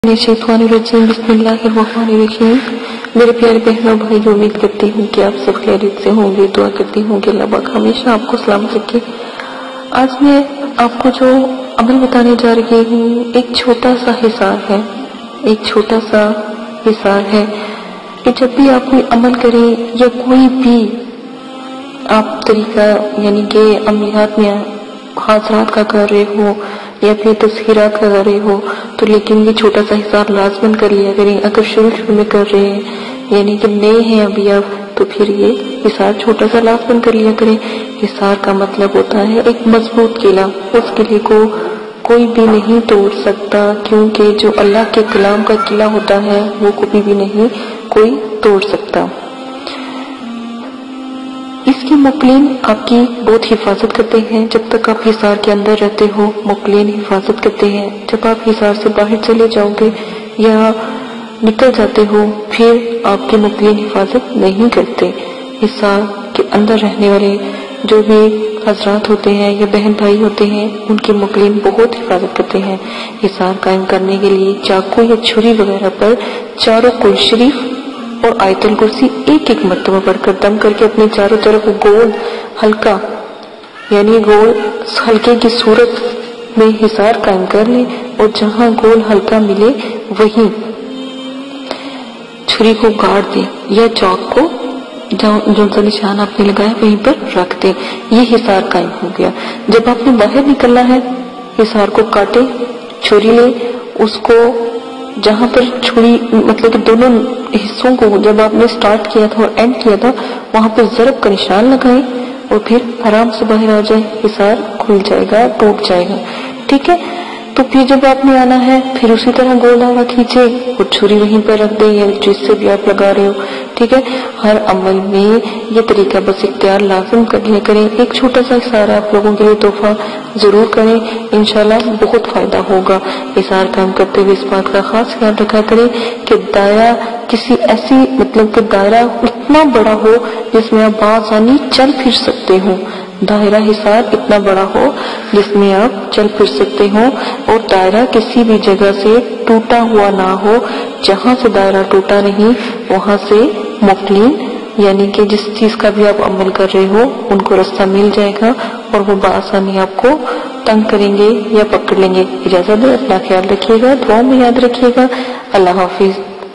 बिस्मिल्लाहिर्रहमानिर्रहीम। मेरे प्यारे बहनों भाइयों, उम्मीद करती हूँ कि आप सब खैरियत से होंगे। दुआ करती हूँ कि अल्लाह पाक हमेशा आपको सलामत रखे। आज मैं आपको जो अमल बताने जा रही हूँ, एक छोटा सा हिसार है कि जब भी आप कोई अमल करें या कोई भी आप तरीका यानी कि अमलियात में हाजरात का कर रहे हो या फिर तस्हीरात का कर रहे हो, तो लेकिन ये छोटा सा हिसार लाजमन कर लिया करें। अगर शुरू में कर रहे हैं यानी कि नए हैं अभी आप, तो फिर ये हिसार छोटा सा लाजमन कर लिया करें। हिसार का मतलब होता है एक मजबूत किला। उस किले को कोई भी नहीं तोड़ सकता, क्योंकि जो अल्लाह के कलाम का किला होता है वो कभी भी नहीं कोई तोड़ सकता। इसकी मुकलिन आपकी बहुत हिफाजत करते हैं। जब तक आप हिसार के अंदर रहते हो, मुकलिन हिफाजत करते हैं। जब आप हिसार से बाहर चले जाओगे या निकल जाते हो, फिर आपके मुकलिन हिफाजत नहीं करते। हिसार के अंदर रहने वाले जो भी हजरात होते हैं या बहन भाई होते हैं, उनके मुकलिन बहुत हिफाजत करते हैं। हिसार कायम करने के लिए चाकू या छुरी वगैरह पर चारों कुल शरीफ और आयतुल कुर्सी एक एक मरतबा पढ़कर दम करके अपने चारों तरफ गोल हल्का यानी गोल हल्के की सूरत में हिसार कायम कर ले, और जहां गोल हल्का मिले वहीं छुरी को गाड़ दे या चौक को जो सा निशान आपने लगाया वहीं पर रख दे। ये हिसार कायम हो गया। जब आपने बाहर निकलना है, हिसार को काटे, छुरी ले, उसको जहां पर छुरी मतलब कि दोनों हिस्सों को जब आपने स्टार्ट किया था और एंड किया था, वहां पर ज़रब का निशान लगाएं और फिर आराम से बाहर आ जाए। हिसार खुल जाएगा, टूट जाएगा। ठीक है। तो फिर जब आपने आना है, फिर उसी तरह गोल धागा खींचे और छुरी वहीं पर रख दे या जिससे भी आप लगा रहे हो। ठीक है। हर अमल में ये तरीका बस इख्तियार लाजिम कर लिया करें। एक छोटा सा हिसार आप लोगों के लिए तोहफा जरूर करें, इंशाल्लाह बहुत फायदा होगा। हिसार काम करते हुए इस बात का खास ख्याल रखा करें कि दायरा किसी ऐसी मतलब कि दायरा इतना बड़ा हो जिसमें आप बासानी चल फिर सकते हो। दायरा हिसार इतना बड़ा हो जिसमें आप चल फिर सकते हो, और दायरा किसी भी जगह से टूटा हुआ ना हो। जहां से दायरा टूटा नहीं, वहां से मुकलिन यानी कि जिस चीज का भी आप अमल कर रहे हो उनको रास्ता मिल जाएगा और वो बासानी आपको तंग करेंगे या पकड़ लेंगे। इजाजत दे, अपना ख्याल रखिएगा, दुआ में याद रखिएगा। अल्लाह हाफिज।